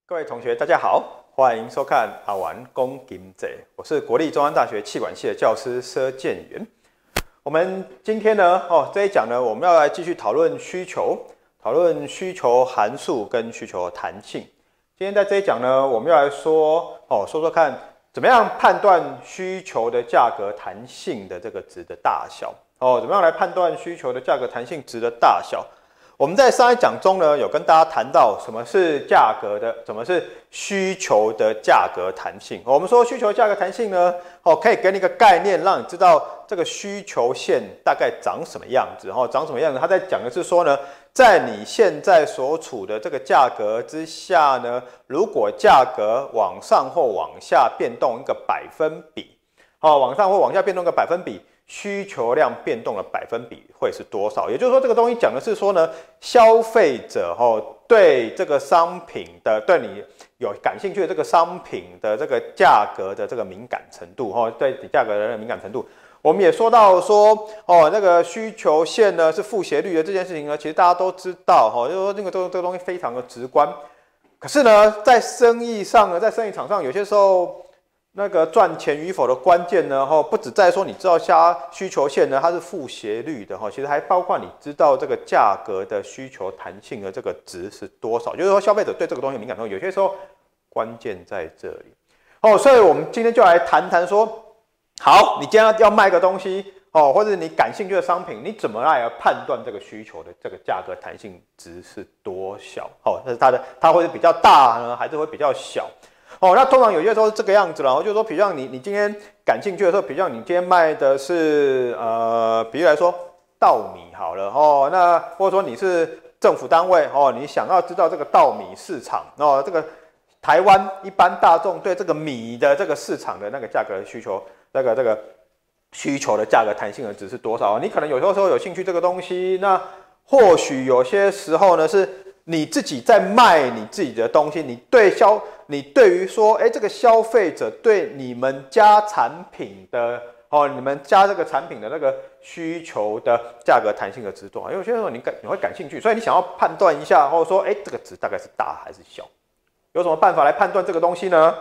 各位同学，大家好，欢迎收看阿玩公经济，我是国立中央大学企管系的教师佘建元。我们今天呢，这一讲呢，我们要来继续讨论需求函数跟需求弹性。今天在这一讲呢，我们要来说看怎么样判断需求的价格弹性的这个值的大小。怎么样来判断需求的价格弹性值的大小？我们在上一讲中呢，有跟大家谈到什么是什么是需求的价格弹性。我们说需求价格弹性呢，可以给你一个概念，让你知道这个需求线大概长什么样子。长什么样子？它在讲的是说呢，在你现在所处的这个价格之下呢，如果价格往上或往下变动一个百分比，往上或往下变动一个百分比。需求量变动的百分比会是多少？也就是说，这个东西讲的是说呢，消费者对这个商品的，对你有感兴趣的这个商品的这个价格的这个敏感程度，对你价格的敏感程度。我们也说到说，那个需求线呢是负斜率的这件事情呢，其实大家都知道，就是说这个东西非常的直观。可是呢，在生意上呢，在生意场上，有些时候。那个赚钱与否的关键呢，不只在说你知道需求线呢它是负斜率的，其实还包括你知道这个价格的需求弹性的这个值是多少。就是说消费者对这个东西敏感度，有些时候关键在这里。所以我们今天就来谈谈说，好，你今天要卖个东西，或者你感兴趣的商品，你怎么来判断这个需求的这个价格弹性值是多小？那是它会是比较大呢，还是会比较小？那通常有些时候是这个样子啦，就是说，比如像你今天感兴趣的时候，比如像你今天卖的是比如来说稻米好了，那或者说你是政府单位，你想要知道这个稻米市场，这个台湾一般大众对这个米的这个市场的那个价格需求，这个需求的价格弹性的值是多少？你可能有时候有兴趣这个东西，那或许有些时候呢是。你自己在卖你自己的东西，你对于说，这个消费者对你们家产品的你们家这个产品的那个需求的价格弹性的值多少？因为有些时候你会感兴趣，所以你想要判断一下，或者说，这个值大概是大还是小？有什么办法来判断这个东西呢？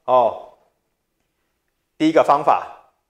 第一个方法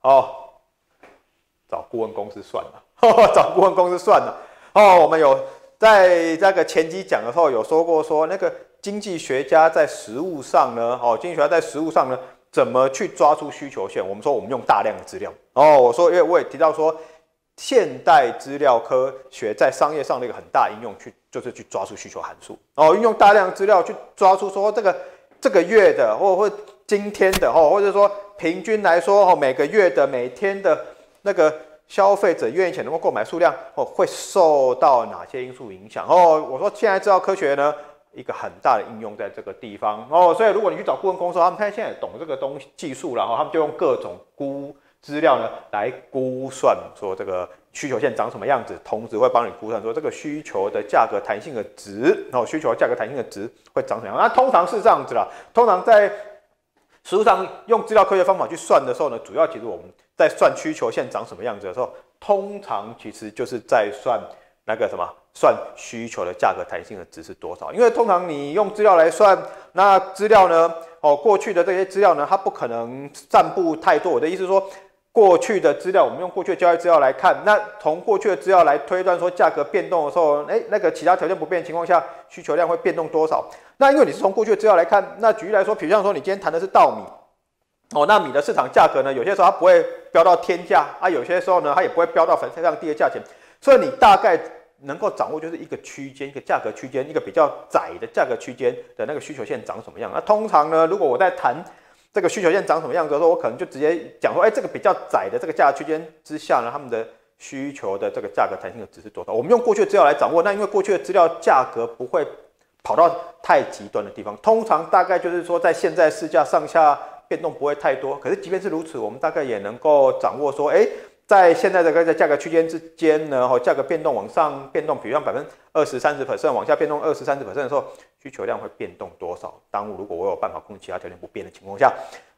找顾问公司算了，找顾问公司算了。我们有。在这个前几讲的时候有说过，说那个经济学家在实务上呢，怎么去抓出需求线？我们说我们用大量的资料。我说，因为我也提到说，现代资料科学在商业上的一个很大应用，就是去抓出需求函数。运用大量资料去抓出说这个月的，或今天的，或者说平均来说，每个月的每天的那个。消费者愿意能够购买数量会受到哪些因素影响？我说现在资料科学呢，一个很大的应用在这个地方所以如果你去找顾问公司，他们现在懂这个技术了，他们就用各种资料呢来估算说这个需求线长什么样子，同时会帮你估算说这个需求的价格弹性的值，需求价格弹性的值会长什么样？那通常是这样子啦，通常在实务上用资料科学方法去算的时候呢，主要其实我们在算需求线长什么样子的时候，通常其实就是在算那个算需求的价格弹性的值是多少。因为通常你用资料来算，那资料呢，过去的这些资料呢，它不可能散布太多。我的意思是说，过去的资料，我们用过去的交易资料来看，那从过去的资料来推断说价格变动的时候，那个其他条件不变的情况下，需求量会变动多少？那因为你是从过去的资料来看，那举例来说，比如像说你今天谈的是稻米。那米的市场价格呢？有些时候它不会飙到天价有些时候呢，它也不会飙到非常低的价钱，所以你大概能够掌握就是一个区间，一个价格区间，一个比较窄的价格区间的那个需求线长什么样。那通常呢，如果我在谈这个需求线长什么样子的时候，我可能就直接讲说，这个比较窄的这个价格区间之下呢，他们的需求的这个价格弹性的值是多少？我们用过去的资料来掌握，那因为过去的资料价格不会跑到太极端的地方，通常大概就是说在现在市价上下。变动不会太多，可是即便是如此，我们大概也能够掌握说，在现在的价格区间之间呢，价格变动往上变动，比如像20-30%往下变动20-30%的时候，需求量会变动多少？如果我有办法控制其他条件不变的情况下，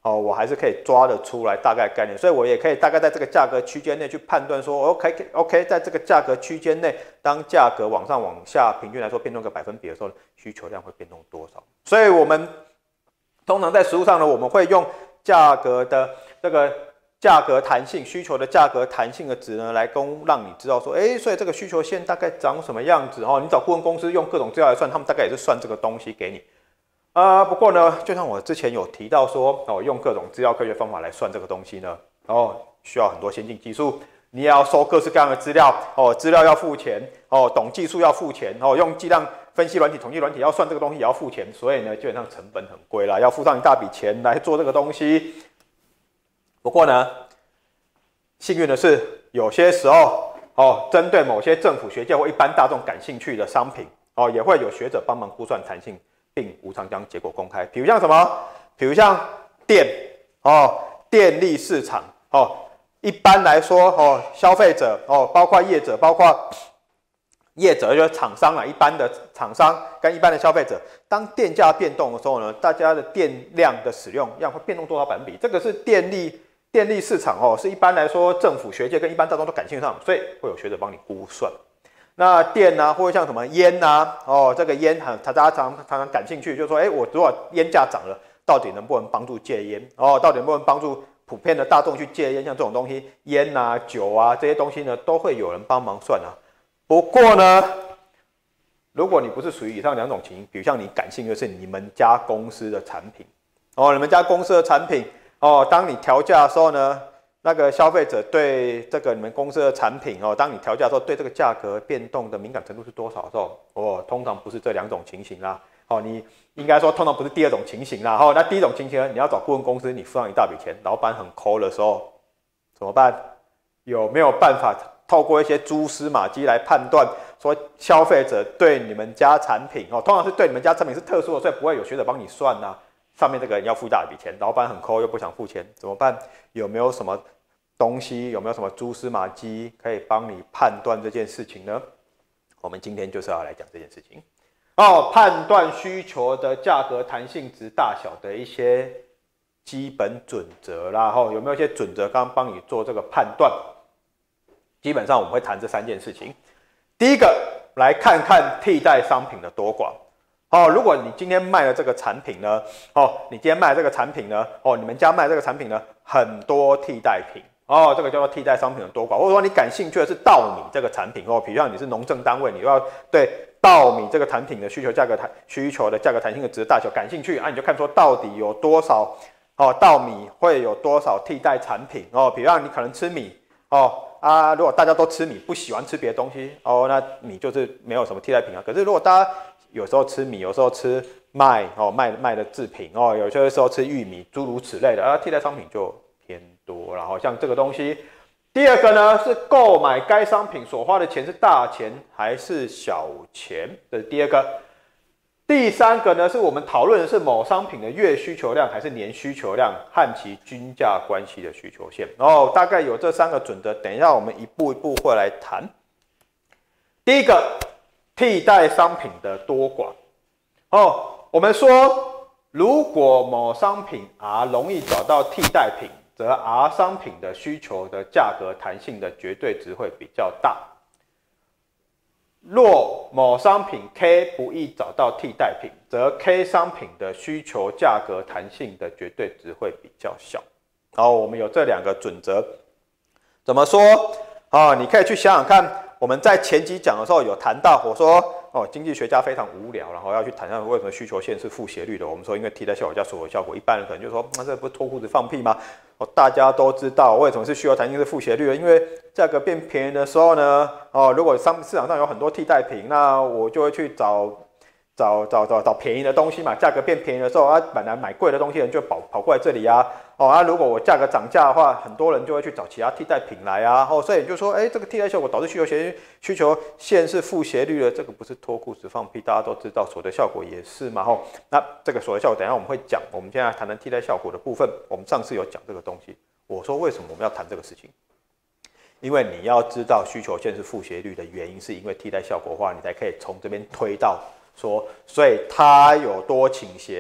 我还是可以抓得出来大概概念，所以我也可以大概在这个价格区间内去判断说 ，OK， 在这个价格区间内，当价格往上往下平均来说变动个百分比的时候，需求量会变动多少？所以我们通常在实务上呢，我们会用价格的这个价格弹性需求的价格弹性的值呢，来让你知道说，所以这个需求线大概长什么样子你找顾问公司用各种资料来算，他们大概也是算这个东西给你。不过呢，就像我之前有提到说，用各种资料科学方法来算这个东西呢，需要很多先进技术，你也要收各式各样的资料，资料要付钱，懂技术要付钱，用计量分析软体、统计软体要算这个东西也要付钱，所以呢，基本上成本很贵啦，要付上一大笔钱来做这个东西。不过呢，幸运的是，有些时候针对某些政府学界或一般大众感兴趣的商品，也会有学者帮忙估算弹性，并无偿将结果公开。比如像什么？比如像电力市场一般来说消费者包括业者，就是厂商一般的厂商跟一般的消费者，当电价变动的时候呢，大家的电量的使用量会变动多少百分比？这个是电力市场是一般来说政府学界跟一般大众都感兴趣上，所以会有学者帮你估算。那电啊，或者像什么烟啊，这个烟大家常常感兴趣，就是说，我如果烟价涨了，到底能不能帮助戒烟？到底能不能帮助普遍的大众去戒烟？像这种东西，烟啊、酒啊这些东西呢，都会有人帮忙算啊。不过呢，如果你不是属于以上两种情形，比如像你感兴趣的是你们家公司的产品，你们家公司的产品，当你调价的时候呢，那个消费者对这个你们公司的产品当你调价的时候，对这个价格变动的敏感程度是多少的时候，通常不是这两种情形啦。你应该说通常不是第二种情形啦。那第一种情形呢，你要找顾问公司，你付上一大笔钱，老板很抠的时候，怎么办？有没有办法透过一些蛛丝马迹来判断，说消费者对你们家产品通常是对你们家产品是特殊的，所以不会有学者帮你算啊。上面这个人要付一大笔钱，老板很抠又不想付钱，怎么办？有没有什么东西，有没有什么蛛丝马迹可以帮你判断这件事情呢？我们今天就是要来讲这件事情判断需求的价格弹性值大小的一些基本准则啦，有没有一些准则刚帮你做这个判断？基本上我们会谈这三件事情。第一个，来看看替代商品的多寡。如果你今天卖的这个产品呢，你今天卖的这个产品呢，你们家卖的这个产品呢，很多替代品，这个叫做替代商品的多寡。或者说你感兴趣的是稻米这个产品，比如像你是农政单位，你要对稻米这个产品的需求的价格弹性的值大小感兴趣你就看说到底有多少稻米会有多少替代产品比如像你可能吃米如果大家都吃米，不喜欢吃别的东西那米就是没有什么替代品可是如果大家有时候吃米，有时候吃麦麦的制品有些时候吃玉米，诸如此类的替代商品就偏多了像这个东西。第二个呢是购买该商品所花的钱是大钱还是小钱，这是第二个。第三个呢是我们讨论的是某商品的月需求量还是年需求量和其均价关系的需求线大概有这三个准则，等一下我们一步一步会来谈。第一个，替代商品的多寡我们说如果某商品容易找到替代品，则 R 商品的需求的价格弹性的绝对值会比较大。若某商品 K 不易找到替代品，则 K 商品的需求价格弹性的绝对值会比较小。我们有这两个准则。怎么说你可以去想想看，我们在前集讲的时候有谈到，我说经济学家非常无聊，然后要去谈为什么需求线是负斜率的。我们说因为替代效果加所有效果，一般人可能就说这不是脱裤子放屁吗？大家都知道为什么是需求弹性是负斜率的，因为价格变便宜的时候呢如果市场上有很多替代品，那我就会去找便宜的东西嘛。价格变便宜的时候本来买贵的东西的人就跑过来这里如果我价格涨价的话，很多人就会去找其他替代品来所以你就说这个替代效果导致需求线是负斜率的，这个不是脱裤子放屁，大家都知道所得效果也是嘛那这个所得效果等一下我们会讲，我们现在谈谈替代效果的部分。我们上次有讲这个东西，我说为什么我们要谈这个事情？因为你要知道需求线是负斜率的原因，是因为替代效果的话，你才可以从这边推到说，所以它有多倾斜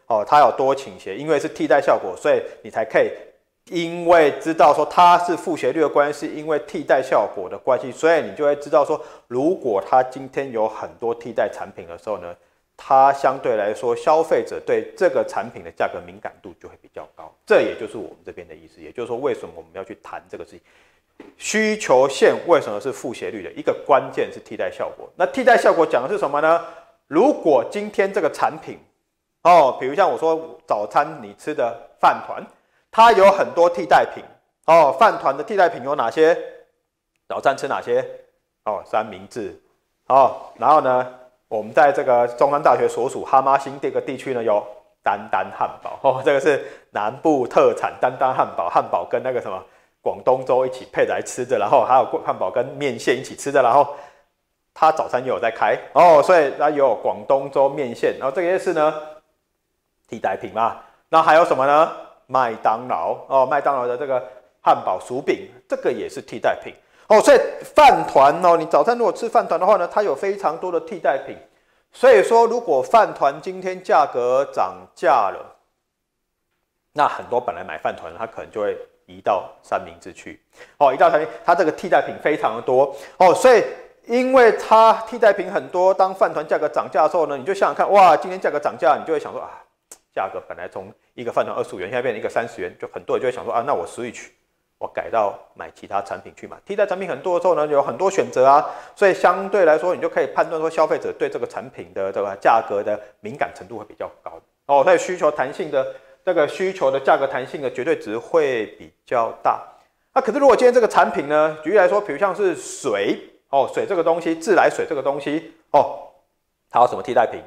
哦，它有多倾斜，因为是替代效果，所以你才可以因为知道说它是负斜率的关系，因为替代效果的关系，所以你就会知道说，如果它今天有很多替代产品的时候呢，它相对来说消费者对这个产品的价格敏感度就会比较高。这也就是我们这边的意思，也就是说为什么我们要去谈这个事情。需求线为什么是负斜率的一个关键是替代效果。那替代效果讲的是什么呢？如果今天这个产品哦，比如像我说早餐你吃的饭团，它有很多替代品哦。饭团的替代品有哪些？早餐吃哪些？哦，三明治哦。然后呢，我们在这个中山大学所属哈马星这个地区呢，有丹丹汉堡哦，这个是南部特产丹丹汉堡，汉堡跟那个什么广东粥一起配着来吃的，然后还有汉堡跟面线一起吃的，然后它早餐也有在开哦，所以它有广东粥面线，然后这个也是呢替代品嘛。那还有什么呢？麦当劳哦，麦当劳的这个汉堡薯饼，这个也是替代品哦。所以饭团哦，你早餐如果吃饭团的话呢，它有非常多的替代品。所以说，如果饭团今天价格涨价了，那很多本来买饭团，他可能就会移到三明治去哦，移到三明治，它这个替代品非常的多哦。所以因为它替代品很多，当饭团价格涨价的时候呢，你就想想看，哇，今天价格涨价，你就会想说啊。价格本来从一个饭团25元，现在变成一个30元，就很多人就会想说啊，那我 switch， 我改到买其他产品去嘛。替代产品很多的时候呢，有很多选择啊，所以相对来说，你就可以判断说消费者对这个产品的这个价格的敏感程度会比较高哦，所以需求弹性的这个需求的价格弹性的绝对值会比较大。那可是如果今天这个产品呢，举例来说，比如像是水哦，水这个东西，自来水这个东西哦，它有什么替代品？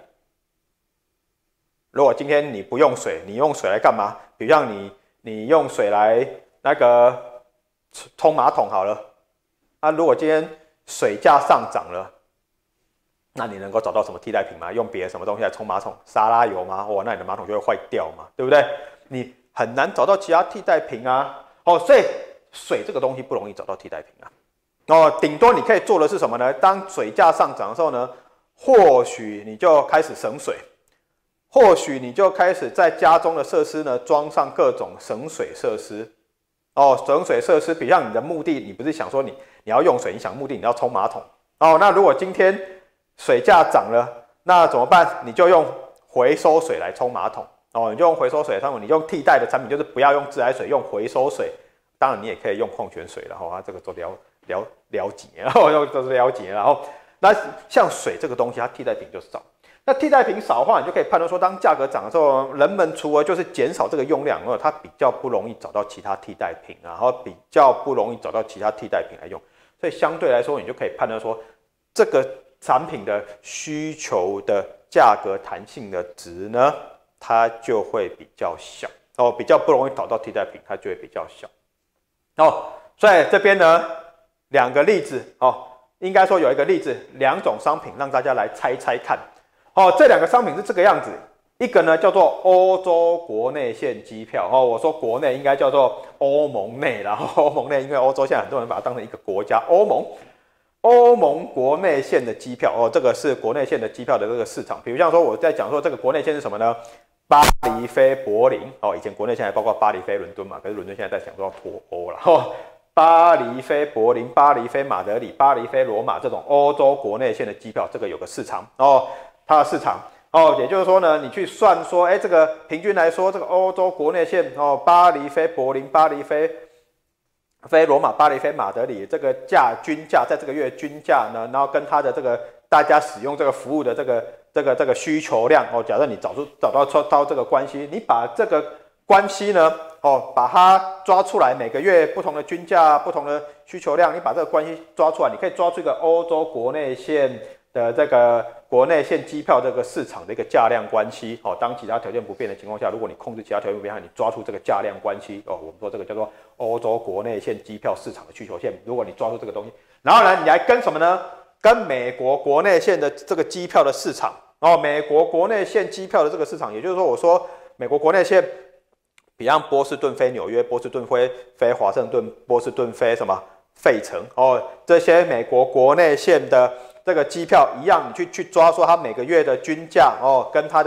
如果今天你不用水，你用水来干嘛？比如像你用水来那个冲马桶好了。那如果今天水价上涨了，那你能够找到什么替代品吗？用别的什么东西来冲马桶？沙拉油吗？哇，那你的马桶就会坏掉嘛，对不对？你很难找到其他替代品啊。哦，所以水这个东西不容易找到替代品啊。哦，顶多你可以做的是什么呢？当水价上涨的时候呢，或许你就开始省水。或许你就开始在家中的设施呢装上各种省水设施哦，省水设施，比如像你的目的，你不是想说你要用水，你想目的你要冲马桶哦。那如果今天水价涨了，那怎么办？你就用回收水来冲马桶哦，你就用回收水，你用替代的产品就是不要用自来水，用回收水。当然你也可以用矿泉水，然后这个都了解，然后都是了解，然后那像水这个东西，它替代品就少。那替代品少的话，你就可以判断说，当价格涨的时候，人们除了就是减少这个用量，它比较不容易找到其他替代品，然后比较不容易找到其他替代品来用，所以相对来说，你就可以判断说，这个产品的需求的价格弹性的值呢，它就会比较小哦，比较不容易找到替代品，它就会比较小哦。所以这边呢，两个例子哦，应该说有一个例子，两种商品让大家来猜猜看。哦，这两个商品是这个样子，一个呢叫做欧洲国内线机票哦，我说国内应该叫做欧盟内啦，欧盟内，因为欧洲现在很多人把它当成一个国家，欧盟国内线的机票哦，这个是国内线的机票的这个市场。比如像说我在讲说这个国内线是什么呢？巴黎飞柏林哦，以前国内线还包括巴黎飞伦敦嘛，可是伦敦现在在想说要脱欧了哦。巴黎飞柏林、巴黎飞马德里、巴黎飞罗马这种欧洲国内线的机票，这个有个市场哦。它的市场哦，也就是说呢，你去算说，这个平均来说，这个欧洲国内线哦，巴黎飞柏林、巴黎飞罗马、巴黎飞马德里，这个均价在这个月均价呢，然后跟它的这个大家使用这个服务的这个需求量哦，假设你找到这个关系，你把这个关系呢哦，把它抓出来，每个月不同的均价、不同的需求量，你把这个关系抓出来，你可以抓出一个欧洲国内线的这个国内线机票这个市场的一个价量关系哦，当其他条件不变的情况下，如果你控制其他条件不变，你抓出这个价量关系哦，我们说这个叫做欧洲国内线机票市场的需求线。如果你抓住这个东西，然后呢，你来跟什么呢？跟美国国内线的这个机票的市场哦，美国国内线机票的这个市场，也就是说，我说美国国内线，比方波士顿飞纽约、波士顿飞华盛顿、波士顿飞什么费城哦，这些美国国内线的这个机票一样，你去抓说它每个月的均价哦，跟它的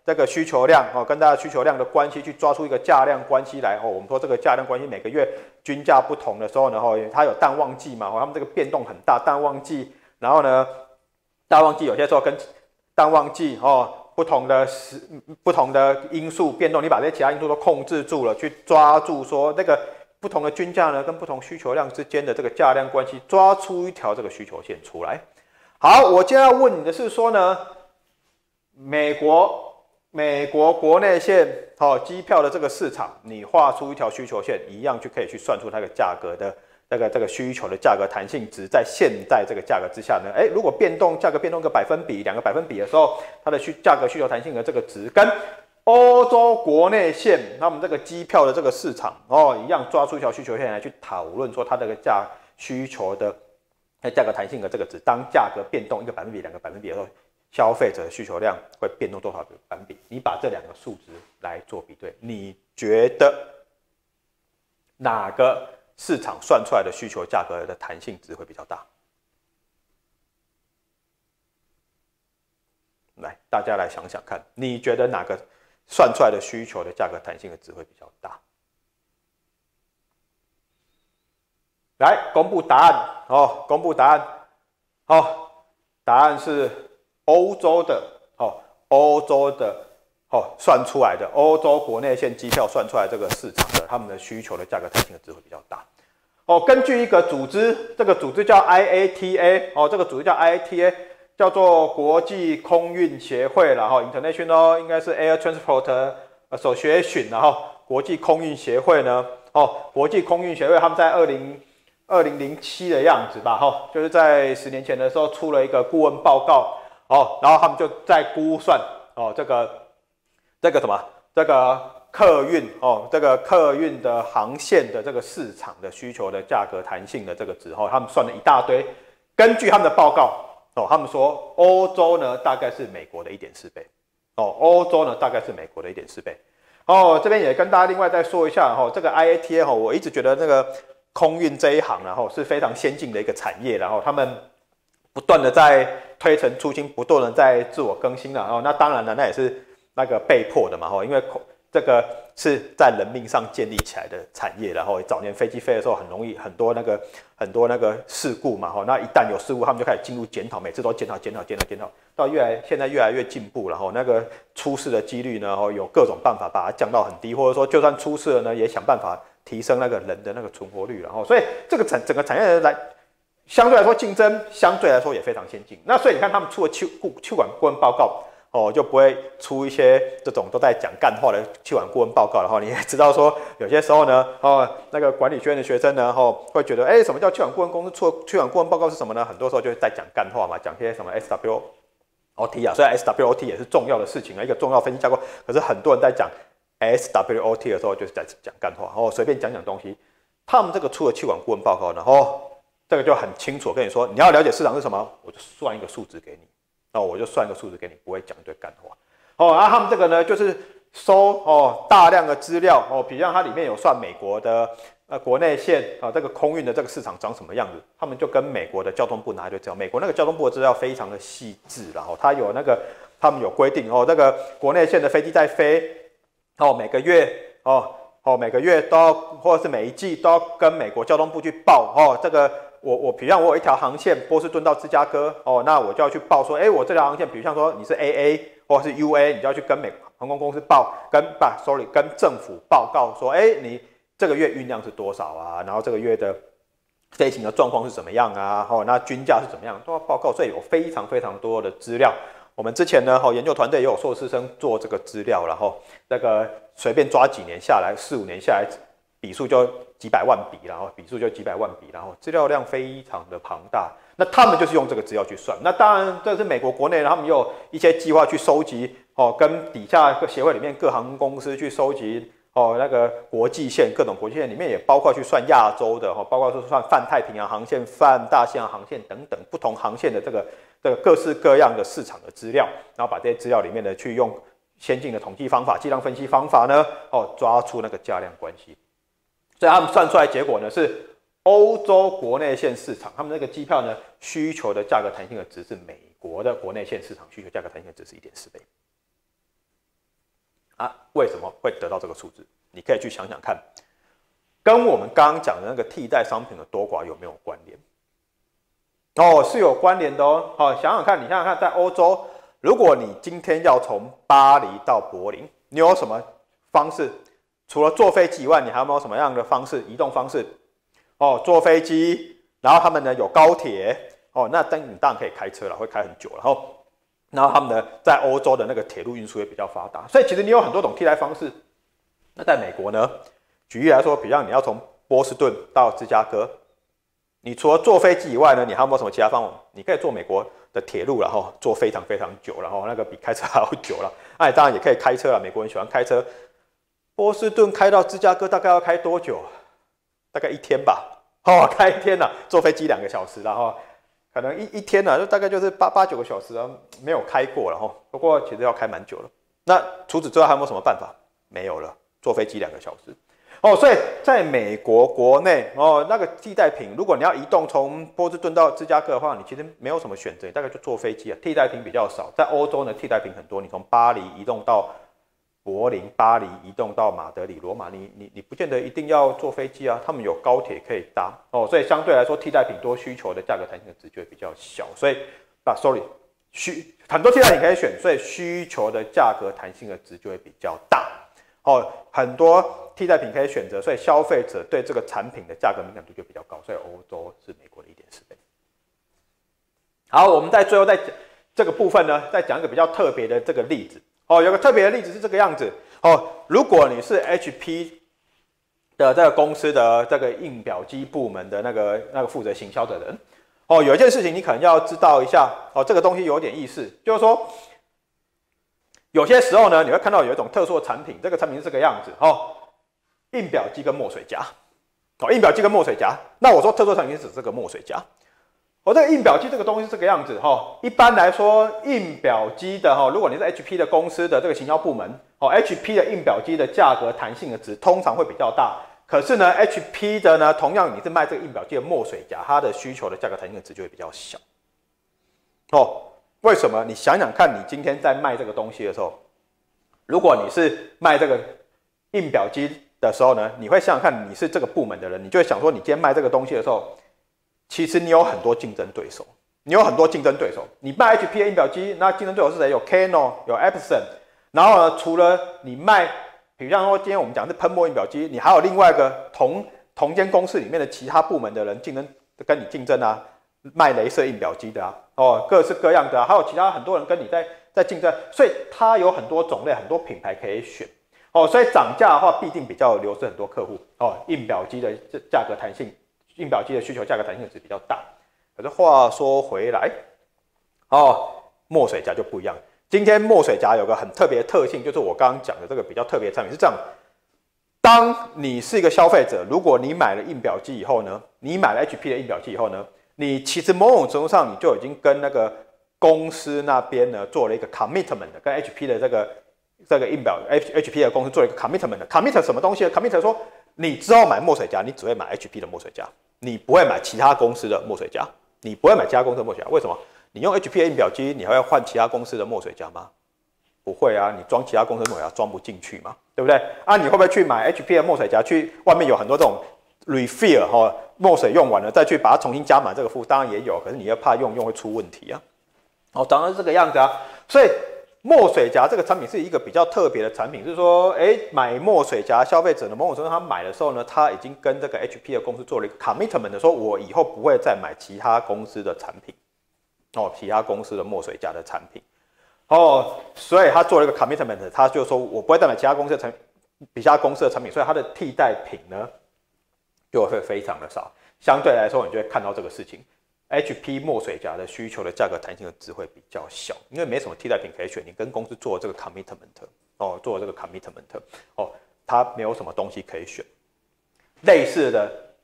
这个需求量跟大家需求量的关系去抓出一个价量关系来我们说这个价量关系每个月均价不同的时候呢它有淡旺季嘛他们这个变动很大，淡旺季，然后呢淡旺季有些时候跟淡旺季不同的因素变动，你把这些其他因素都控制住了，去抓住说那个不同的均价呢跟不同需求量之间的这个价量关系，抓出一条这个需求线出来。好，我今天要问你的是说呢，美国国内线机票的这个市场，你画出一条需求线，一样就可以去算出它的价格的这个需求的价格弹性值，在现在这个价格之下呢，如果价格变动个百分比、2个百分比的时候，它的价格需求弹性的这个值跟欧洲国内线他们这个机票的这个市场一样，抓出一条需求线来去讨论说它这个需求的价格弹性的这个值，当价格变动1个百分比、2个百分比的时候，消费者的需求量会变动多少个百分比？你把这2个数值来做比对，你觉得哪个市场算出来的需求价格的弹性值会比较大？来，大家来想想看，你觉得哪个算出来的需求的价格弹性的值会比较大？来，公布答案公布答案答案是欧洲的算出来的欧洲国内线机票算出来这个市场的他们的需求的价格弹性的值会比较大。根据一个组织，这个组织叫 IATA 这个组织叫 IATA， 叫做国际空运协会啦，International 应该是 Air Transport Association， 然后国际空运协会呢，国际空运协会他们在2007的样子吧，就是在10年前的时候出了一个顾问报告，然后他们就在估算这个客运这个客运的航线的这个市场的需求的价格弹性的这个值他们算了一大堆，根据他们的报告他们说欧洲呢大概是美国的 1.4 倍欧洲呢大概是美国的 1.4 倍这边也跟大家另外再说一下这个 IATA 我一直觉得那个空运这一行是非常先进的一个产业，然后他们不断的在推陈出新，不断的在自我更新了那当然了，那也是那个被迫的嘛因为这个是在人命上建立起来的产业，然后早年飞机飞的时候很容易很多那个事故嘛那一旦有事故，他们就开始进入检讨，每次都检讨，到现在越来越进步了那个出事的几率呢有各种办法把它降到很低，或者说就算出事了呢，也想办法提升那个人的那个存活率了所以这个整个产业相对来说竞争相对来说也非常先进。那所以你看他们出了气管顾问报告就不会出一些这种都在讲干话的气管顾问报告了你也知道说有些时候呢那个管理学院的学生呢会觉得什么叫气管顾问公司出的气管顾问报告是什么呢？很多时候就是在讲干话嘛，讲些什么 SWOT 虽然 SWOT 也是重要的事情一个重要分析架构，可是很多人在讲 SWOT 的时候就是在讲干话随便讲东西。他们这个出的气管顾问报告呢这个就很清楚跟你说，你要了解市场是什么，我就算一个数值给你我就算一个数字给你，不会讲一堆干话他们这个呢就是收大量的资料比如像它里面有算美国的国内线这个空运的这个市场长什么样子，他们就跟美国的交通部拿一堆资料，美国那个交通部的资料非常的细致，然后他们有规定这个国内线的飞机在飞每个月都要，或者是每一季都要跟美国交通部去报这个比如像我有一条航线波士顿到芝加哥那我就要去报说我这条航线比如像说你是 AA 或者是 UA， 你就要去跟航空公司报跟政府报告说你这个月运量是多少啊，然后这个月的飞行的状况是怎么样啊那均价是怎么样都要报告，所以有非常非常多的资料。我们之前呢研究团队也有硕士生做这个资料，然后那个随便抓几年下来4-5年下来笔数就几百万笔，然后资料量非常的庞大。那他们就是用这个资料去算。那当然这是美国国内他们也有一些计划去收集跟底下各协会里面各航空公司去收集那个国际线，各种国际线里面也包括去算亚洲的包括说算泛太平洋航线、泛大西洋航线等等不同航线的这个各式各样的市场的资料，然后把这些资料里面呢去用先进的统计方法、计量分析方法呢抓出那个价量关系。所以他们算出来结果呢是欧洲国内线市场，他们那个机票呢需求的价格弹性的值是美国的国内线市场需求价格弹性的值是 1.4 倍。 啊，为什么会得到这个数字？你可以去想想看，跟我们刚刚讲的那个替代商品的多寡有没有关联？哦，是有关联的哦。好，想想看，你想想看，在欧洲，如果你今天要从巴黎到柏林，你有什么方式？除了坐飞机以外，你还有没有什么样的方式移动方式？哦，坐飞机，然后他们呢有高铁，哦，那你当然可以开车了，会开很久了。然后他们呢在欧洲的那个铁路运输也比较发达，所以其实你有很多种替代方式。那在美国呢，举例来说，比如你要从波士顿到芝加哥。你除了坐飞机以外呢，你还有没有什么其他方法？你可以坐美国的铁路，然后坐非常非常久，然后那个比开车还要久了。那你当然也可以开车了，美国人喜欢开车。波士顿开到芝加哥大概要开多久？大概1天吧。哦，开1天了，坐飞机2个小时，然后可能一天呢，就大概就是8、9个小时啊，没有开过了哈。不过其实要开蛮久了。那除此之外还有没有什么办法？没有了，坐飞机2个小时。哦，所以在美国国内哦，那个替代品，如果你要移动从波士顿到芝加哥的话，你其实没有什么选择，你大概就坐飞机啊。替代品比较少，在欧洲呢，替代品很多。你从巴黎移动到柏林，巴黎移动到马德里、罗马，你不见得一定要坐飞机啊，他们有高铁可以搭哦。所以相对来说，替代品多，需求的价格弹性的值就会比较小。所以很多替代品可以选，所以需求的价格弹性的值就会比较大。哦，很多替代品可以选择，所以消费者对这个产品的价格敏感度就比较高，所以欧洲是美国的1.4倍。好，我们在最后再讲这个部分呢，再讲一个比较特别的这个例子。哦，有个特别的例子是这个样子。哦，如果你是 HP 的这个公司的这个印表机部门的那个负责行销的人，哦，有一件事情你可能要知道一下。哦，这个东西有点意思，就是说。有些时候呢，你会看到有一种特殊的产品，这个产品是这个样子哦，印表机跟墨水夹，哦，印表机跟墨水夹。那我说特殊产品是指这个墨水夹。这个印表机这个东西是这个样子哈。一般来说，印表机的如果你是 HP 的公司的这个行销部门，HP 的印表机的价格弹性的值通常会比较大。可是呢 ，HP 的呢，同样你是卖这个印表机的墨水夹，它的需求的价格弹性的值就会比较小。为什么？你想想看，你今天在卖这个东西的时候，如果你是卖这个印表机的时候呢，你会想想看，你是这个部门的人，你就会想说，你今天卖这个东西的时候，其实你有很多竞争对手，你卖 HP 的印表机，那竞争对手是谁？有 Canon， 有 Epson， 然后呢，除了你卖，比如说今天我们讲是喷墨印表机，你还有另外一个同间公司里面的其他部门的人跟你竞争啊。卖雷射印表机的各式各样的还有其他很多人跟你在竞争，所以它有很多种类、很多品牌可以选所以涨价的话必定比较流失很多客户印表机的价格弹性，印表机的需求价格弹性值比较大。可是话说回来墨水夹就不一样。今天墨水夹有个很特别的特性，就是我刚刚讲的这个比较特别的产品是这样。当你是一个消费者，如果你买了印表机以后呢，你买了 HP 的印表机以后呢，你其实某种程度上你就已经跟那个公司那边呢做了一个 commitment， 跟 HP 的这个印表 HP 的公司做了一个 commitment。commit 什么东西呢 ？commit 说你之后买墨水夹，你只会买 HP 的墨水夹，你不会买其他公司的墨水夹，为什么？你用 HP 的印表机，你还会换其他公司的墨水夹吗？不会啊，你装其他公司的墨水夹装不进去嘛，对不对？你会不会去买 HP 的墨水夹？去外面有很多这种 refill 墨水用完了再去把它重新加满这个副，当然也有，可是你又怕用会出问题啊。当然是这个样子啊。所以墨水夹这个产品是一个比较特别的产品，就是说，买墨水夹消费者的某种程度他买的时候呢，他已经跟这个 HP 的公司做了一个 commitment， 说我以后不会再买其他公司的产品，其他公司的墨水夹的产品，所以他做了一个 commitment， 他就说我不会再买其他公司的产品，所以它的替代品呢就会非常的少，相对来说，你就会看到这个事情 ，HP 墨水夹的需求的价格弹性的值会比较小，因为没什么替代品可以选，你跟公司做这个 commitment， 它没有什么东西可以选。类似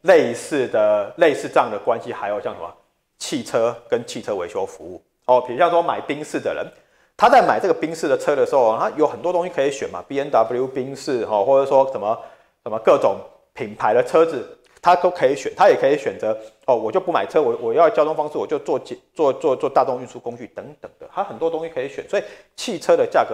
这样的关系，还有像什么汽车跟汽车维修服务比如像说买宾士的人，他在买这个宾士的车的时候，他有很多东西可以选嘛 ，BMW 宾士或者说什么各种品牌的车子。他都可以选，他也可以选择我就不买车，我要交通方式，我就坐大众运输工具等等的，他很多东西可以选，所以汽车的价格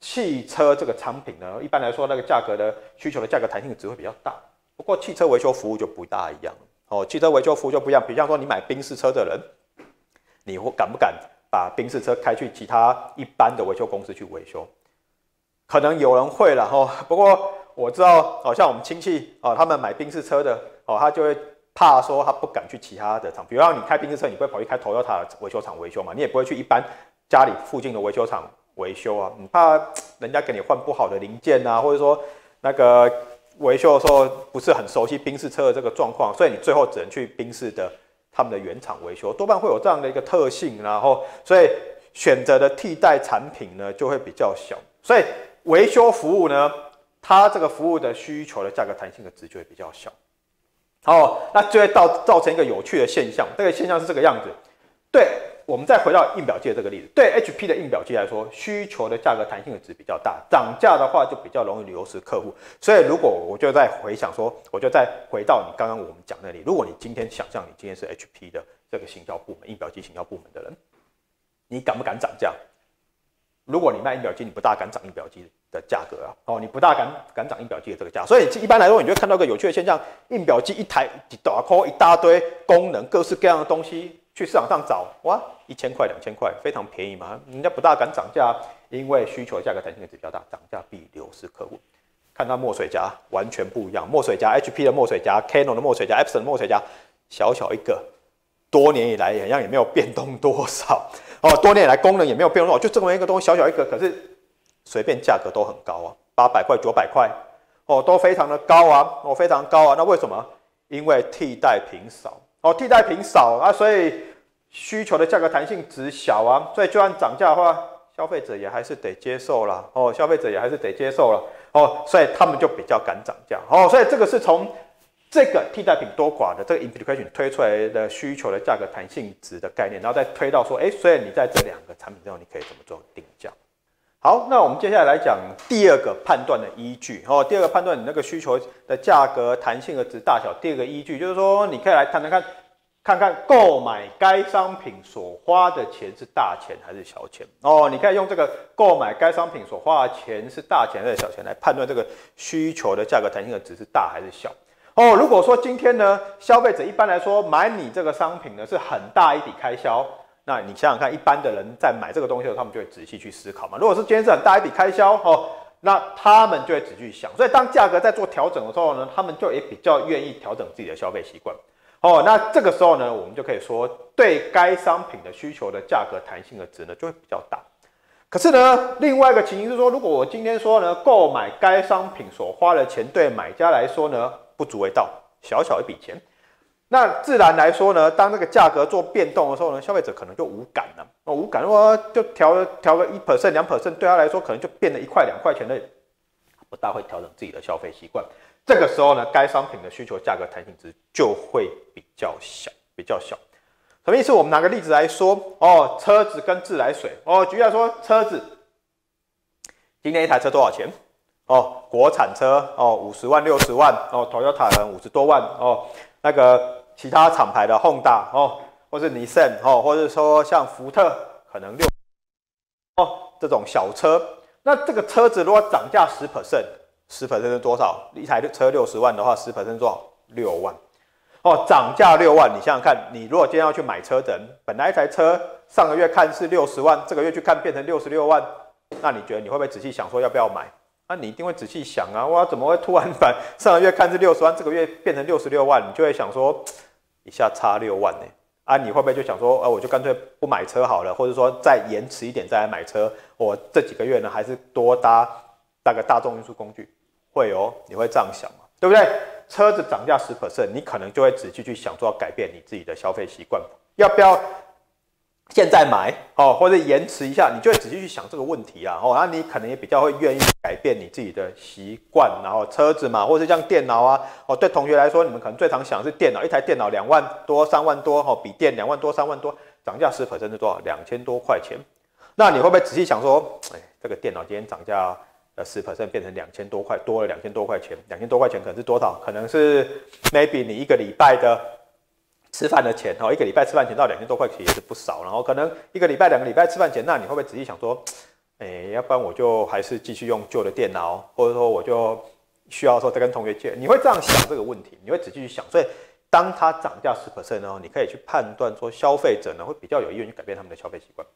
汽车这个产品呢，一般来说那个价格的需求的价格弹性值会比较大。不过汽车维修服务就不大一样哦，汽车维修服务就不一样。比方说你买宾士车的人，你敢不敢把宾士车开去其他一般的维修公司去维修？可能有人会啦哦，不过我知道，好像我们亲戚哦，他们买宾士车的哦，他就会怕说他不敢去其他的厂，比如说你开宾士车，你不会跑去开 Toyota 的维修厂维修嘛，你也不会去一般家里附近的维修厂维修啊，你怕人家给你换不好的零件啊，或者说那个维修的时候不是很熟悉宾士车的这个状况，所以你最后只能去宾士的他们的原厂维修，多半会有这样的一个特性，然后所以选择的替代产品呢就会比较小，所以维修服务呢，它这个服务的需求的价格弹性的值就会比较小。哦，那就会造成一个有趣的现象，这个现象是这个样子。对，我们再回到印表机的这个例子，对 HP 的印表机来说，需求的价格弹性的值比较大，涨价的话就比较容易流失客户。所以如果我就在回想说，我就再回到你刚刚我们讲那里，如果你今天想象你今天是 HP 的这个行销部门、印表机行销部门的人，你敢不敢涨价？如果你卖印表机，你不大敢涨印表机的价格啊，哦，你不大敢涨印表机的这个价，所以一般来说，你就会看到一个有趣的现象：印表机一台一大堆功能，各式各样的东西，去市场上找，哇，1000块、2000块，非常便宜嘛，人家不大敢涨价，因为需求价格弹性值比较大，涨价必流失客户。看到墨水夹完全不一样，墨水夹 HP 的墨水夹、Canon 的墨水夹、Epson 的墨水夹，小小一个，多年以来好像也没有变动多少。哦，多年来功能也没有变动，就这么一个东西，小小一个，可是随便价格都很高啊，800块、900块，哦，都非常的高啊，哦，非常高啊。那为什么？因为替代品少，哦，替代品少啊，所以需求的价格弹性值小啊，所以就算涨价的话，消费者也还是得接受啦，哦，消费者也还是得接受了，哦，所以他们就比较敢涨价，哦，所以这个是从这个替代品多寡的这个 implication 推出来的需求的价格弹性值的概念，然后再推到说，所以你在这两个产品之后，你可以怎么做定价？好，那我们接下来来讲第二个判断的依据。哦，第二个判断你那个需求的价格弹性的值大小，第二个依据就是说，你可以来看看购买该商品所花的钱是大钱还是小钱。哦，你可以用这个购买该商品所花的钱是大钱还是小钱来判断这个需求的价格弹性的值是大还是小。哦，如果说今天呢，消费者一般来说买你这个商品呢是很大一笔开销，那你想想看，一般的人在买这个东西的时候，他们就会仔细去思考嘛。如果是今天是很大一笔开销哦，那他们就会仔细去想。所以当价格在做调整的时候呢，他们就也比较愿意调整自己的消费习惯。哦，那这个时候呢，我们就可以说，对该商品的需求的价格弹性的值呢就会比较大。可是呢，另外一个情形是说，如果我今天说呢，购买该商品所花的钱对买家来说呢，不足为道，小小一笔钱，那自然来说呢，当这个价格做变动的时候呢，消费者可能就无感了。无感的话，就调个1%、2%，对他来说可能就变了1块、2块钱的，不大会调整自己的消费习惯。这个时候呢，该商品的需求价格弹性值就会比较小，什么意思？我们拿个例子来说，哦，车子跟自来水，哦，举例来说，车子，今天一台车多少钱？哦，国产车哦，50万、60万哦 ，Toyota 50多万哦，那个其他厂牌的 Honda 哦，或是 Nissan 哦，或者说像福特可能6哦这种小车，那这个车子如果涨价10%是多少？一台车60万的话，10%是多少？6万。哦，涨价6万，你想想看，你如果今天要去买车的人，本来一台车上个月看是60万，这个月去看变成66万，那你觉得你会不会仔细想说要不要买？那你一定会仔细想啊，哇，怎么会突然把上个月看是60万，这个月变成66万？你就会想说，一下差6万呢？啊，你会不会就想说，我就干脆不买车好了，或者说再延迟一点再来买车？我这几个月呢，还是多搭那个大众运输工具？会哦，你会这样想嘛？对不对？车子涨价10%，你可能就会仔细去想说要改变你自己的消费习惯，要不要现在买哦，或者延迟一下，你就会仔细去想这个问题啊。哦，那你可能也比较会愿意改变你自己的习惯，然后车子嘛，或者像电脑啊，哦，对同学来说，你们可能最常想的是电脑，一台电脑2万多、3万多，哦，笔电2万多、3万多，涨价10%是多少？2000多块钱。那你会不会仔细想说，这个电脑今天涨价10% 变成2000多块，多了2000多块钱，2000多块钱可能是多少？可能是 maybe 你一个礼拜的吃饭的钱哦，一个礼拜吃饭钱到2000多块钱也是不少，然后可能一个礼拜、2个礼拜吃饭钱，那你会不会仔细想说， 要不然我就还是继续用旧的电脑，或者说我就需要的时候再跟同学借。你会这样想这个问题，你会仔细去想。所以当它涨价10%呢，你可以去判断说消费者呢会比较有意愿去改变他们的消费习惯。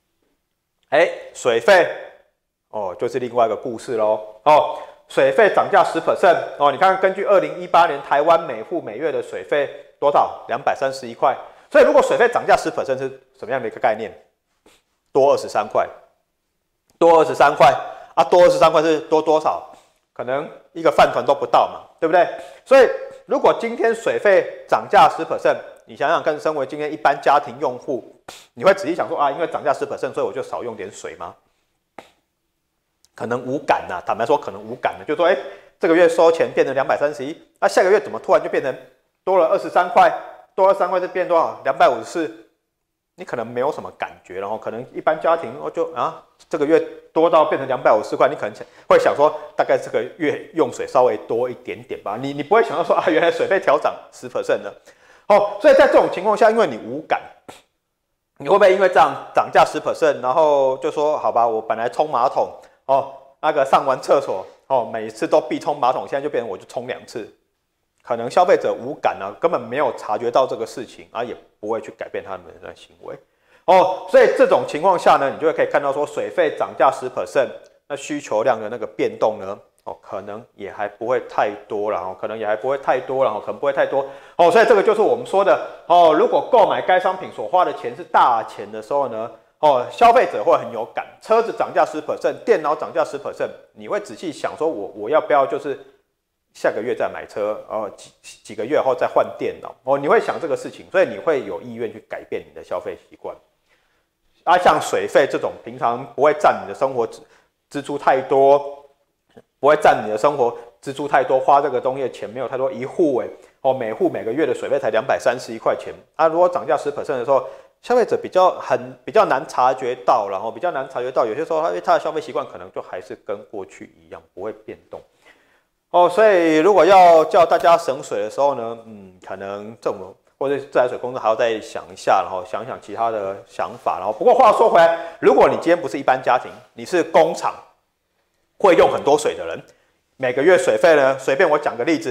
水费就是另外一个故事咯。水费涨价10%你看根据2018年台湾每户每月的水费多少？231块。所以如果水费涨价10%是什么样的一个概念？多23块，多23块啊，多23块是多多少？可能一个饭团都不到嘛，对不对？所以如果今天水费涨价10%，你想想看，身为今天一般家庭用户，你会仔细想说因为涨价10%，所以我就少用点水吗？可能无感呐，坦白说可能无感的，就说这个月收钱变成231，下个月怎么突然就变成多了23块？多23块就变多少？254，你可能没有什么感觉，然后可能一般家庭就这个月多到变成250块，你可能会想说大概这个月用水稍微多一点点吧，你不会想到说原来水费调涨10%了。所以在这种情况下，因为你无感，你会不会因为这样涨价10%，然后就说好吧，我本来冲马桶那个上完厕所每次都必冲马桶，现在就变成我就冲2次，可能消费者无感根本没有察觉到这个事情也不会去改变他们的行为所以这种情况下呢，你就可以看到说水费涨价10%，那需求量的那个变动呢可能也还不会太多了可能也还不会太多了可能不会太多所以这个就是我们说的如果购买该商品所花的钱是大钱的时候呢消费者会很有感，车子涨价10%，电脑涨价10%，你会仔细想说我要不要就是下个月再买车几个月后再换电脑你会想这个事情，所以你会有意愿去改变你的消费习惯像水费这种平常不会占你的生活支出太多，不会占你的生活支出太多，花这个东西的钱没有太多，一户每户每个月的水费才231块钱如果涨价10%的时候，消费者比较难察觉到，然后比较难察觉到，有些时候他的消费习惯可能就还是跟过去一样，不会变动所以如果要叫大家省水的时候呢，可能政府或者自来水公司还要再想一下，然后想想其他的想法。不过话说回来，如果你今天不是一般家庭，你是工厂会用很多水的人，每个月水费呢，随便我讲个例子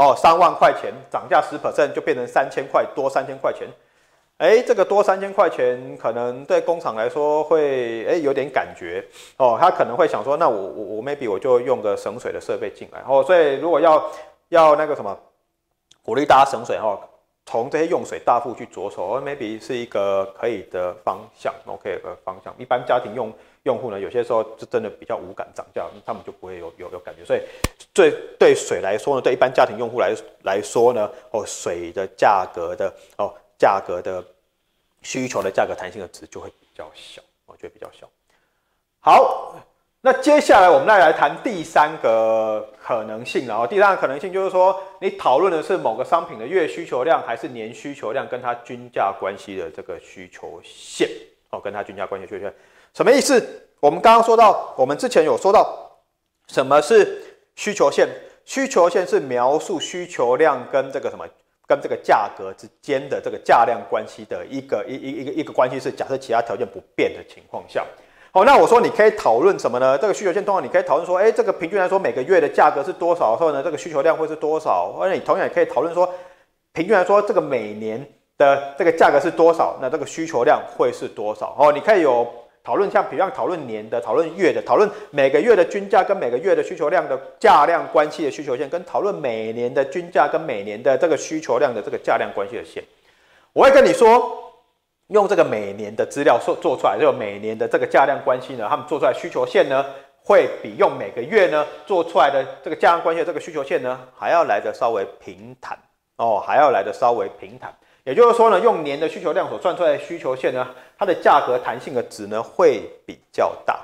3万块钱涨价10%就变成3000块，多3000块钱。这个多3000块钱，可能对工厂来说会有点感觉他可能会想说，那我 maybe 我就用个省水的设备进来所以如果要那个什么鼓励大家省水从这些用水大户去着手，maybe 是一个可以的方向，OK 的方向。一般家庭用户呢，有些时候是真的比较无感涨价，他们就不会有感觉。所以对水来说呢，对一般家庭用户来说呢，水的价格的价格的需求的价格弹性的值就会比较小，我觉得比较小。好，那接下来我们来谈第3个可能性了第3个可能性就是说，你讨论的是某个商品的月需求量还是年需求量跟它均价关系的这个需求线跟它均价关系的需求线什么意思？我们刚刚说到，我们之前有说到什么是需求线？需求线是描述需求量跟这个什么？跟这个价格之间的这个价量关系的一个关系是，假设其他条件不变的情况下，那我说你可以讨论什么呢？这个需求线通常你可以讨论说，这个平均来说每个月的价格是多少的时候呢，这个需求量会是多少？或者你同样也可以讨论说，平均来说这个每年的这个价格是多少，那这个需求量会是多少？你可以有讨论像比如讨论年的、讨论月的、讨论每个月的均价跟每个月的需求量的价量关系的需求线，跟讨论每年的均价跟每年的这个需求量的这个价量关系的线。我会跟你说，用这个每年的资料做出来，就每年的这个价量关系呢，他们做出来需求线呢，会比用每个月呢做出来的这个价量关系的这个需求线呢，还要来得稍微平坦还要来得稍微平坦。也就是说呢，用年的需求量所算出来的需求线呢，它的价格弹性的值呢会比较大，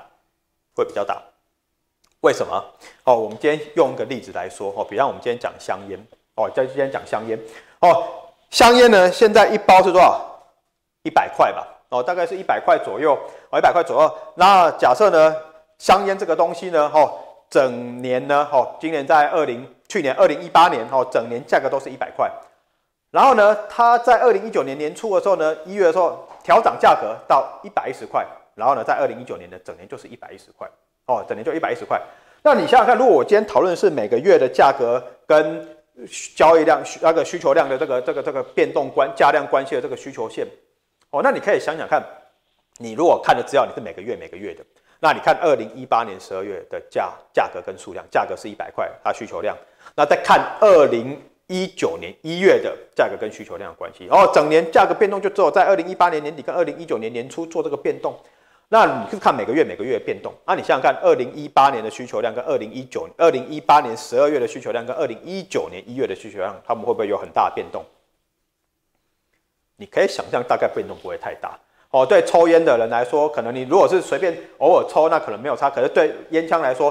为什么？我们今天用一个例子来说比方我们今天讲香烟今天讲香烟香烟呢现在一包是多少？100块吧大概是100块左右100块左右。那假设呢，香烟这个东西呢整年呢今年在去年2018年整年价格都是100块。然后呢，它在2019年年初的时候呢，1月的时候调涨价格到110块然后呢，在2019年的整年就是110块，哦，整年就110块。那你想想看，如果我今天讨论的是每个月的价格跟交易量那个需求量的这个变动价量关系的这个需求线，哦，那你可以想想看，你如果看的资料你是每个月的，那你看2018年12月的价格跟数量，价格是100块，它需求量，那再看2019年1月的价格跟需求量的关系，哦，整年价格变动就只有在2018年年底跟2019年年初做这个变动。那你是看每个月的变动，那你想想看，2018年的需求量跟2018年12月的需求量跟2019年1月的需求量，他们会不会有很大的变动？你可以想象，大概变动不会太大。哦，对抽烟的人来说，可能你如果是随便偶尔抽，那可能没有差。可是对烟枪来说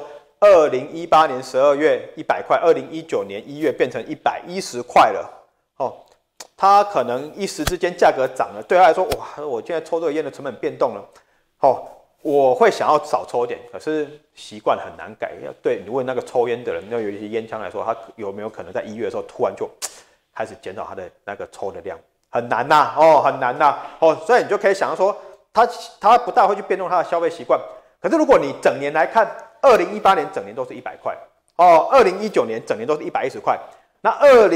，2018年12月100块，2019年1月变成110块了。哦，他可能一时之间价格涨了，对他来说，哇，我现在抽这个烟的成本变动了。哦，我会想要少抽点，可是习惯很难改。对你问那个抽烟的人，那有一些烟枪来说，他有没有可能在1月的时候突然就开始减少他的那个抽的量？很难呐，哦，很难呐，哦，所以你就可以想到说，他不大会去变动他的消费习惯。可是如果你整年来看，2018年整年都是100块，哦，2019年整年都是110块。那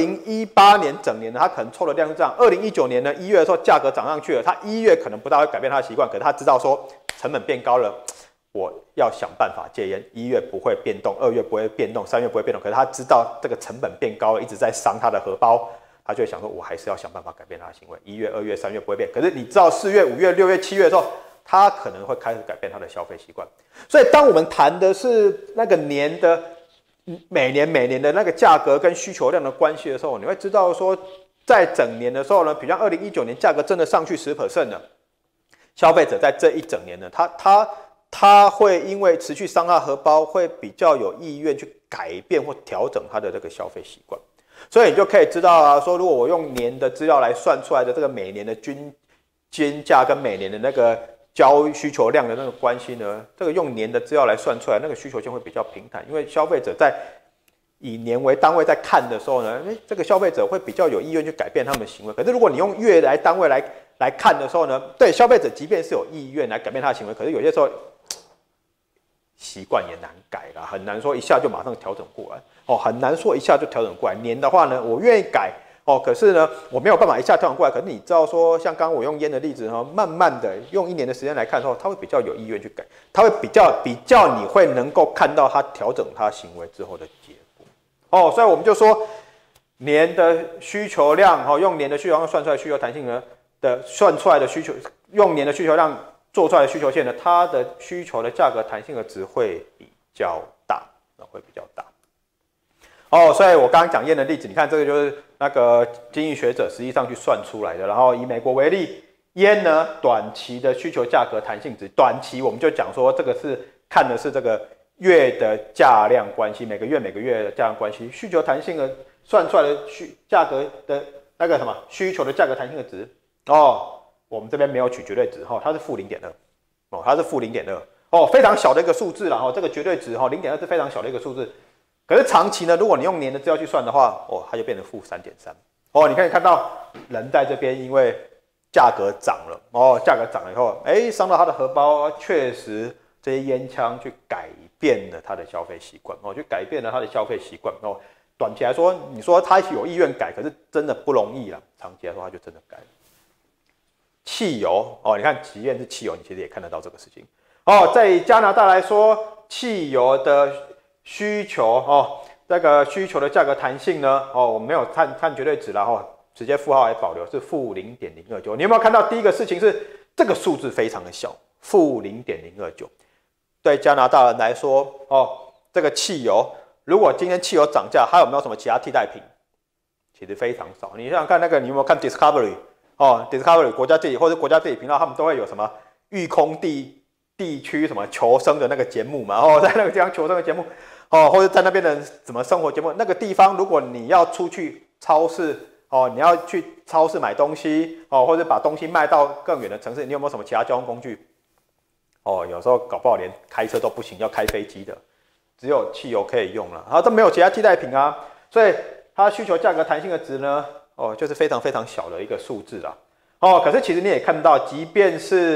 2018年整年呢，他可能抽的量是这样。2019年呢，1月的时候价格涨上去了，他1月可能不大会改变他的习惯，可是他知道说成本变高了，我要想办法戒烟。1月不会变动，2月不会变动，3月不会变动，可是他知道这个成本变高了，一直在伤他的荷包，他就会想说，我还是要想办法改变他的行为。1月、2月、3月不会变，可是你知道4月、5月、6月、7月的时候，他可能会开始改变他的消费习惯。所以当我们谈的是那个年的。每年的那个价格跟需求量的关系的时候，你会知道说，在整年的时候呢，比如2019年价格真的上去10% 了，消费者在这一整年呢，他会因为持续伤害荷包，会比较有意愿去改变或调整他的这个消费习惯。所以你就可以知道啊，说如果我用年的资料来算出来的这个每年的均价跟每年的那个需求量的那个关系呢，这个用年的资料来算出来，那个需求线会比较平坦，因为消费者在以年为单位在看的时候呢，这个消费者会比较有意愿去改变他们的行为。可是如果你用月来单位来看的时候呢，对消费者即便是有意愿来改变他的行为，可是有些时候习惯也难改啦，很难说一下就马上调整过来哦，很难说一下就调整过来。年的话呢，我愿意改。哦，可是呢，我没有办法一下调整过来。可是你知道说，像刚刚我用烟的例子，慢慢的用1年的时间来看的时候，他会比较有意愿去改，他会比较你会能够看到他调整他行为之后的结果。哦，所以我们就说年的需求量，用年的需求量算出来需求弹性呢算出来的需求，用年的需求量做出来的需求线呢，它的需求的价格弹性的值会比较大，会比较大。哦，所以我刚刚讲烟的例子，你看这个就是那个经济学者实际上去算出来的。然后以美国为例，烟呢短期的需求价格弹性值，短期我们就讲说这个是看的是这个月的价量关系，每个月的价量关系，需求弹性的算出来的价格的那个什么需求的价格弹性的值。哦，我们这边没有取绝对值哈，它是-0.2，哦，它是-0.2，哦，非常小的一个数字啦，哦，这个绝对值哈，0.2是非常小的一个数字。可是长期呢，如果你用年的资料去算的话，哦，它就变成-3.3。哦，你可以看到人在这边因为价格涨了，哦，价格涨了以后，伤到他的荷包，确实这些烟枪去改变了他的消费习惯，哦，去改变了他的消费习惯，哦，短期来说，你说他有意愿改，可是真的不容易啦，长期来说他就真的改了。汽油，哦，你看，即便是汽油，你其实也看得到这个事情。哦，在加拿大来说，汽油的需求哦，这个需求的价格弹性呢，哦，我们没有看绝对值啦，哦，直接负号来保留是-0.029。你有没有看到第一个事情是这个数字非常的小，-0.029。对加拿大人来说，哦，这个汽油，如果今天汽油涨价，还有没有什么其他替代品？其实非常少。你想想看，那个你有没有看 Discovery？ 哦 ，Discovery 国家地理或者国家地理频道，他们都会有什么育空地区什么求生的那个节目嘛，哦，在那个地方求生的节目。哦，或者在那边的什么生活节目，那个地方，如果你要出去超市，哦，你要去超市买东西，哦，或者把东西卖到更远的城市，你有没有什么其他交通工具？哦，有时候搞不好连开车都不行，要开飞机的，只有汽油可以用了，然后都没有其他替代品啊，所以它需求价格弹性的值呢，哦，就是非常非常小的一个数字啦。哦，可是其实你也看到，即便是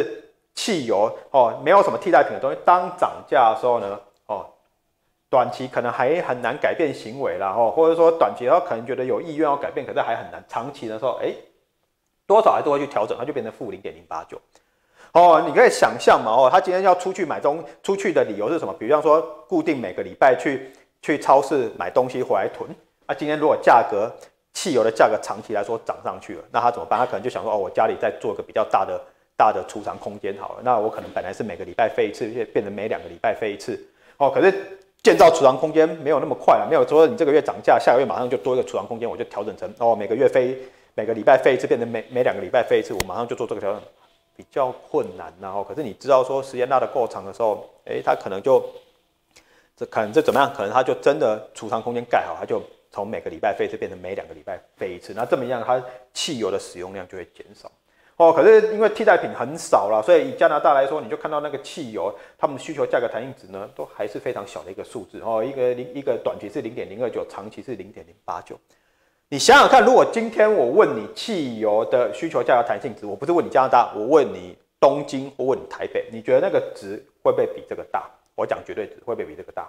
汽油没有什么替代品的东西，当涨价的时候呢短期可能还很难改变行为啦或者说短期的话可能觉得有意愿要改变，可是还很难。长期的时候，多少还是会去调整，它就变成负0.089。你可以想象嘛他今天要出去的理由是什么？比方说固定每个礼拜去超市买东西回来囤。今天如果汽油的价格长期来说涨上去了，那他怎么办？他可能就想说我家里再做一个比较大的储藏空间好了，那我可能本来是每个礼拜飞一次，变成每2个礼拜飞一次。可是建造储藏空间没有那么快了，没有说你这个月涨价，下个月马上就多一个储藏空间，我就调整成每个礼拜飞一次，变成每2个礼拜飞一次，我马上就做这个调整，比较困难可是你知道说时间拉得够长的时候，它可能这怎么样？可能它就真的储藏空间盖好，它就从每个礼拜飞一次变成每2个礼拜飞一次，那这么样，它汽油的使用量就会减少。可是因为替代品很少啦，所以以加拿大来说，你就看到那个汽油，他们的需求价格弹性值呢，都还是非常小的一个数字一个短期是0.029，长期是0.089。你想想看，如果今天我问你汽油的需求价格弹性值，我不是问你加拿大，我问你东京或问你台北，你觉得那个值会不会比这个大？我讲绝对值会不会比这个大？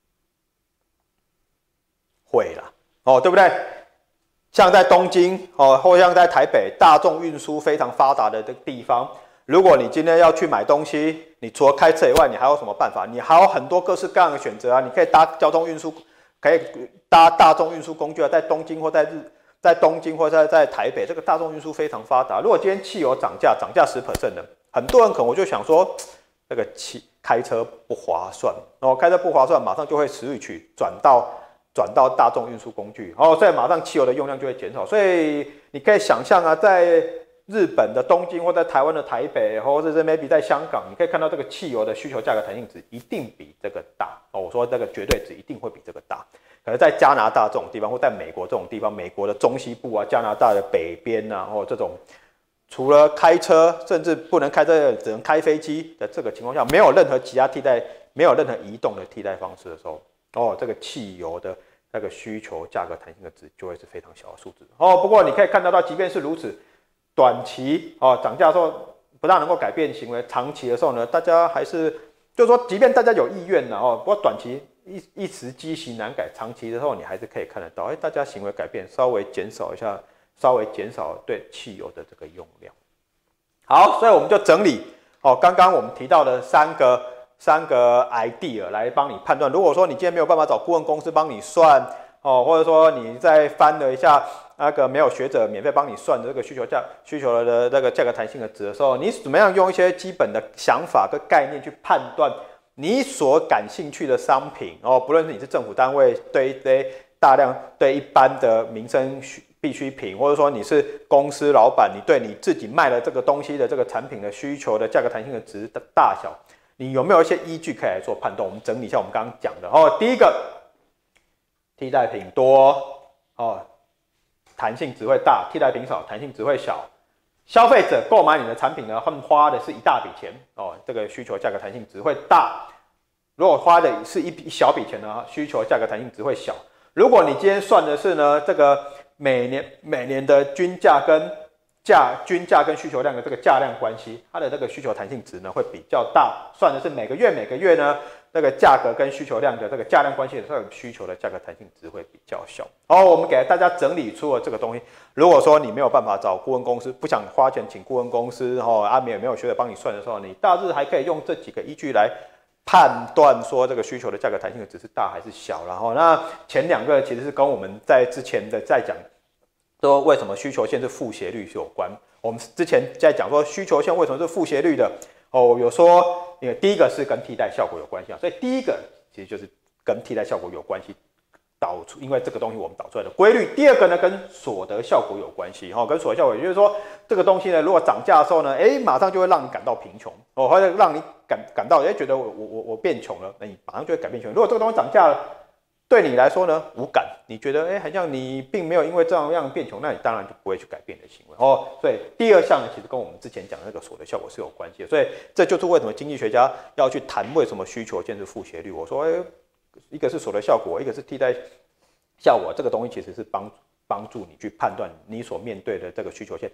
会啦，对不对？像在东京或像在台北，大众运输非常发达的这个地方，如果你今天要去买东西，你除了开车以外，你还有什么办法？你还有很多各式各样的选择啊！你可以搭交通运输，可以搭大众运输工具啊，在东京或在东京或在台北，这个大众运输非常发达。如果今天汽油涨价10% 的，很多人可能我就想说，这个开车不划算开车不划算，马上就会switch转到大众运输工具所以马上汽油的用量就会减少。所以你可以想象啊，在日本的东京或在台湾的台北，或者是 maybe 在香港，你可以看到这个汽油的需求价格弹性值一定比这个大我说这个绝对值一定会比这个大。可是在加拿大这种地方，或在美国这种地方，美国的中西部啊，加拿大的北边啊，这种除了开车，甚至不能开车，只能开飞机的这个情况下，没有任何其他替代，没有任何移动的替代方式的时候，这个汽油的那个需求价格弹性的值就会是非常小的数字不过你可以看得到，即便是如此，短期涨价的时候不大能够改变行为，长期的时候呢，大家还是就是说，即便大家有意愿不过短期一时积习难改，长期的时候你还是可以看得到，大家行为改变，稍微减少一下，稍微减少对汽油的这个用量。好，所以我们就整理刚刚我们提到的三个 idea 来帮你判断。如果说你今天没有办法找顾问公司帮你算或者说你再翻了一下那个没有学者免费帮你算的这个需求的这个价格弹性的值的时候，你怎么样用一些基本的想法跟概念去判断你所感兴趣的商品不论是你是政府单位，对一些大量对一般的民生必需品，或者说你是公司老板，你对你自己卖的这个东西的这个产品的需求的价格弹性的值的大小，你有没有一些依据可以来做判断？我们整理一下我们刚刚讲的第一个，替代品多弹性值会大；替代品少，弹性值会小。消费者购买你的产品呢，他们花的是一大笔钱这个需求价格弹性值会大。如果花的是一小笔钱呢，需求价格弹性值会小。如果你今天算的是呢这个每年的均价跟需求量的这个价量关系，它的这个需求弹性值呢会比较大。算的是每个月呢这个价格跟需求量的这个价量关系的这个需求的价格弹性值会比较小。我们给大家整理出了这个东西。如果说你没有办法找顾问公司，不想花钱请顾问公司没有学者帮你算的时候，你大致还可以用这几个依据来判断说这个需求的价格弹性的值是大还是小。然后那前两个其实是跟我们在之前的在讲说为什么需求线是负斜率有关。我们之前在讲说需求线为什么是负斜率的有说第一个是跟替代效果有关系所以第一个其实就是跟替代效果有关系导出，因为这个东西我们导出来的规律。第二个呢跟所得效果有关系跟所得效果，也就是说这个东西呢如果涨价的时候呢马上就会让你感到贫穷或者让你感到觉得我变穷了，那你马上就会改变穷。如果这个东西涨价了，对你来说呢无感，你觉得好像你并没有因为这样变穷，那你当然就不会去改变你的行为所以第二项呢其实跟我们之前讲的那个所得效果是有关系的。所以这就是为什么经济学家要去谈为什么需求线是负斜率。我说一个是所得效果，一个是替代效果，这个东西其实是帮助你去判断你所面对的这个需求线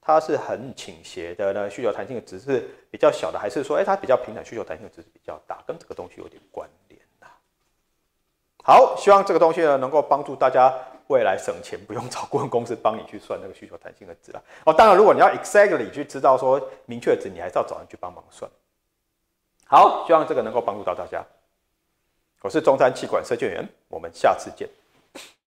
它是很倾斜的呢？需求弹性的值是比较小的，还是说，它比较平坦，需求弹性的值是比较大？跟这个东西有点关联啊。好，希望这个东西呢能够帮助大家未来省钱，不用找顾问公司帮你去算那个需求弹性的值啦。当然，如果你要 exactly 去知道说明确的值，你还是要找人去帮忙算。好，希望这个能够帮助到大家。我是中山气管设计员，我们下次见。